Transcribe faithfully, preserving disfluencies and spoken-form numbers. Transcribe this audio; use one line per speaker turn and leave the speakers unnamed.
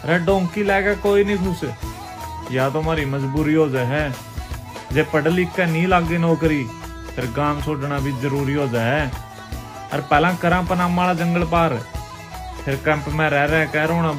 अरे डोंकी लैके कोई नहीं खुश, या तो हमारी मजबूरी हो जाए है। जे पढ़ लिख के नहीं लागे नौकरी फिर गांव छोड़ना भी जरूरी हो जाए। और पहला करा पनामा वाला जंगल पार, फिर कैंप में रह रह कह रोना